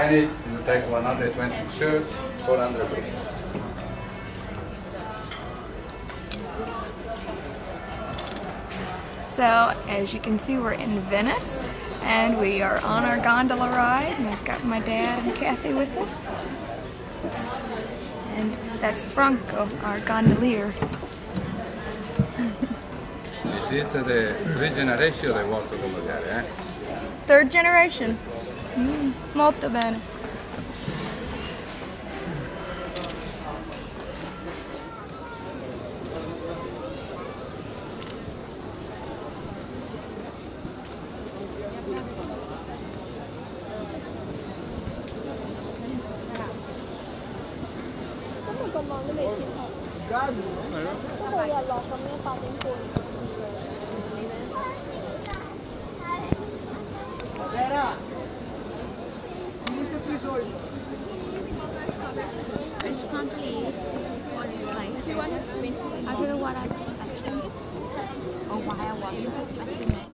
Venice, you take 120 shirts, 400 rupees. So, as you can see, we're in Venice, and we are on our gondola ride, and I've got my dad and Kathy with us. And that's Franco, our gondolier. Siete the three generation they work gondoliere, eh? Third generation. Molto bene. I can't believe what it's like. I don't know what I'm expecting or why I wasn't expecting it.